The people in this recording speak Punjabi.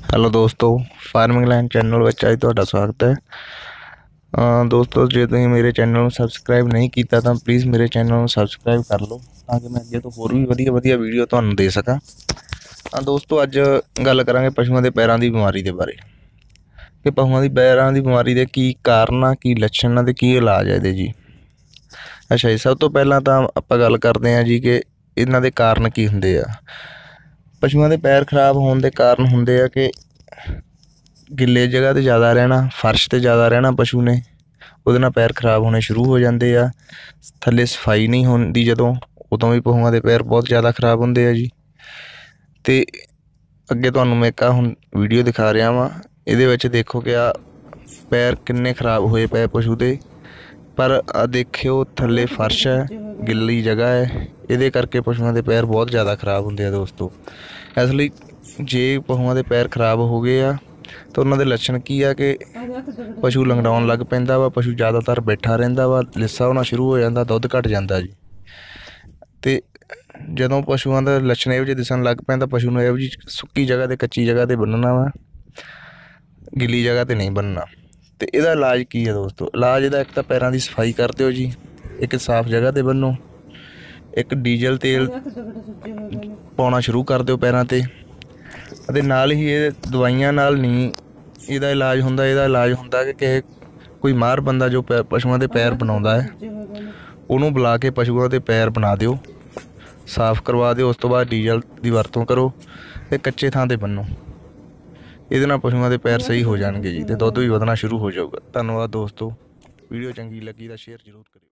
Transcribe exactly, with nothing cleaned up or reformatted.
हेलो दोस्तों, फार्मिंग लैंड चैनल ਵਿੱਚ ਅੱਜ ਤੁਹਾਡਾ ਸਵਾਗਤ ਹੈ। ਅ ਦੋਸਤੋ, ਜੇ ਤੁਸੀਂ ਮੇਰੇ ਚੈਨਲ ਨੂੰ ਸਬਸਕ੍ਰਾਈਬ ਨਹੀਂ ਕੀਤਾ ਤਾਂ ਪਲੀਜ਼ ਮੇਰੇ ਚੈਨਲ ਨੂੰ ਸਬਸਕ੍ਰਾਈਬ ਕਰ ਲਓ ਤਾਂ ਕਿ ਮੈਂ ਅੱਗੇ ਤੋਂ ਹੋਰ ਵੀ ਵਧੀਆ ਵਧੀਆ ਵੀਡੀਓ ਤੁਹਾਨੂੰ ਦੇ ਸਕਾਂ। ਤਾਂ ਦੋਸਤੋ, ਅੱਜ ਗੱਲ ਕਰਾਂਗੇ ਪਸ਼ੂਆਂ ਦੇ ਪੈਰਾਂ ਦੀ ਬਿਮਾਰੀ ਦੇ ਬਾਰੇ ਕਿ ਪਸ਼ੂਆਂ ਦੀ ਪੈਰਾਂ ਦੀ ਬਿਮਾਰੀ ਦੇ ਕੀ ਕਾਰਨ ਆ, ਕੀ ਲੱਛਣ ਆ ਅਤੇ ਕੀ ਇਲਾਜ ਹੈ ਇਹਦੇ ਜੀ। ਅੱਛਾ ਜੀ, ਸਭ ਤੋਂ ਪਹਿਲਾਂ ਤਾਂ ਆਪਾਂ ਗੱਲ ਕਰਦੇ ਹਾਂ ਜੀ ਕਿ ਇਹਨਾਂ ਦੇ ਕਾਰਨ ਕੀ ਹੁੰਦੇ ਆ। ਪਸ਼ੂਆਂ ਦੇ ਪੈਰ ਖਰਾਬ ਹੋਣ ਦੇ ਕਾਰਨ ਹੁੰਦੇ ਆ ਕਿ ਗਿੱਲੇ ਜਗ੍ਹਾ 'ਤੇ ਜ਼ਿਆਦਾ ਰਹਿਣਾ, ਫਰਸ਼ 'ਤੇ ਜ਼ਿਆਦਾ ਰਹਿਣਾ ਪਸ਼ੂ ਨੇ, ਉਹਦੇ ਨਾਲ ਪੈਰ ਖਰਾਬ ਹੋਣੇ ਸ਼ੁਰੂ ਹੋ ਜਾਂਦੇ ਆ। ਥੱਲੇ ਸਫਾਈ ਨਹੀਂ ਹੁੰਦੀ ਜਦੋਂ, ਉਦੋਂ ਵੀ ਪਸ਼ੂਆਂ ਦੇ ਪੈਰ ਬਹੁਤ ਜ਼ਿਆਦਾ ਖਰਾਬ ਹੁੰਦੇ ਆ ਜੀ। ਅਤੇ ਅੱਗੇ ਤੁਹਾਨੂੰ ਮੈਂ ਇੱਕ ਹੁਣ ਵੀਡੀਓ ਦਿਖਾ ਰਿਹਾ ਵਾਂ, ਇਹਦੇ ਵਿੱਚ ਦੇਖੋ ਕਿ ਆ ਪੈਰ ਕਿੰਨੇ ਖਰਾਬ ਹੋਏ ਪਏ ਪਸ਼ੂ ਦੇ, ਪਰ ਆ ਦੇਖਿਓ ਥੱਲੇ ਫਰਸ਼ ਹੈ, ਗਿੱਲੀ ਜਗ੍ਹਾ ਹੈ, ਇਹਦੇ ਕਰਕੇ ਪਸ਼ੂਆਂ ਦੇ ਪੈਰ ਬਹੁਤ ਜ਼ਿਆਦਾ ਖਰਾਬ ਹੁੰਦੇ ਆ ਦੋਸਤੋ। ਇਸ ਲਈ ਜੇ ਪਸ਼ੂਆਂ ਦੇ ਪੈਰ ਖਰਾਬ ਹੋ ਗਏ ਆ ਤਾਂ ਉਹਨਾਂ ਦੇ ਲੱਛਣ ਕੀ ਆ ਕਿ ਪਸ਼ੂ ਲੰਗੜਾਉਣ ਲੱਗ ਪੈਂਦਾ ਵਾ, ਪਸ਼ੂ ਜ਼ਿਆਦਾਤਰ ਬੈਠਾ ਰਹਿੰਦਾ ਵਾ, ਲਿੱਸਾ ਹੋਣਾ ਸ਼ੁਰੂ ਹੋ ਜਾਂਦਾ, ਦੁੱਧ ਘੱਟ ਜਾਂਦਾ ਜੀ। ਅਤੇ ਜਦੋਂ ਪਸ਼ੂਆਂ ਦਾ ਲੱਛਣ ਇਹੋ ਜਿਹੇ ਦਿਸਣ ਲੱਗ ਪੈਂਦਾ, ਪਸ਼ੂ ਨੂੰ ਇਹੋ ਜਿਹੀ ਸੁੱਕੀ ਜਗ੍ਹਾ 'ਤੇ ਕੱਚੀ ਜਗ੍ਹਾ 'ਤੇ ਬੰਨ੍ਹਣਾ ਵਾ, ਗਿੱਲੀ ਜਗ੍ਹਾ 'ਤੇ ਨਹੀਂ ਬੰਨ੍ਹਣਾ। ਅਤੇ ਇਹਦਾ ਇਲਾਜ ਕੀ ਹੈ ਦੋਸਤੋ? ਇਲਾਜ ਇਹਦਾ ਇੱਕ ਤਾਂ ਪੈਰਾਂ ਦੀ ਸਫਾਈ ਕਰ ਦਿਓ ਜੀ, ਇੱਕ ਸਾਫ਼ ਜਗ੍ਹਾ 'ਤੇ ਬੰਨੋ, ਇੱਕ ਡੀਜ਼ਲ ਤੇਲ ਪਾਉਣਾ ਸ਼ੁਰੂ ਕਰ ਦਿਓ ਪੈਰਾਂ 'ਤੇ। ਅਤੇ ਨਾਲ ਹੀ ਇਹ ਦਵਾਈਆਂ ਨਾਲ ਨਹੀਂ ਇਹਦਾ ਇਲਾਜ ਹੁੰਦਾ, ਇਹਦਾ ਇਲਾਜ ਹੁੰਦਾ ਕਿ ਕਿਸੇ ਕੋਈ ਮਾਹਰ ਬੰਦਾ ਜੋ ਪੈ ਪਸ਼ੂਆਂ ਦੇ ਪੈਰ ਬਣਾਉਂਦਾ ਹੈ ਉਹਨੂੰ ਬੁਲਾ ਕੇ ਪਸ਼ੂਆਂ ਦੇ ਪੈਰ ਬਣਾ ਦਿਓ, ਸਾਫ਼ ਕਰਵਾ ਦਿਓ। ਉਸ ਤੋਂ ਬਾਅਦ ਡੀਜ਼ਲ ਦੀ ਵਰਤੋਂ ਕਰੋ ਅਤੇ ਕੱਚੇ ਥਾਂ 'ਤੇ ਬੰਨੋ। ਇਹਦੇ ਨਾਲ ਪਸ਼ੂਆਂ ਦੇ ਪੈਰ ਸਹੀ ਹੋ ਜਾਣਗੇ ਜੀ ਅਤੇ ਦੁੱਧ ਵੀ ਵਧਣਾ ਸ਼ੁਰੂ ਹੋ ਜਾਊਗਾ। ਧੰਨਵਾਦ ਦੋਸਤੋ, ਵੀਡੀਓ ਚੰਗੀ ਲੱਗੀ ਤਾਂ ਸ਼ੇਅਰ ਜ਼ਰੂਰ ਕਰਿਓ।